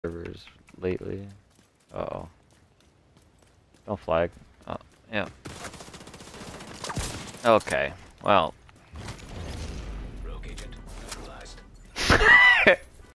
servers lately. Uh-oh. Don't flag. Oh, yeah. Okay. Well,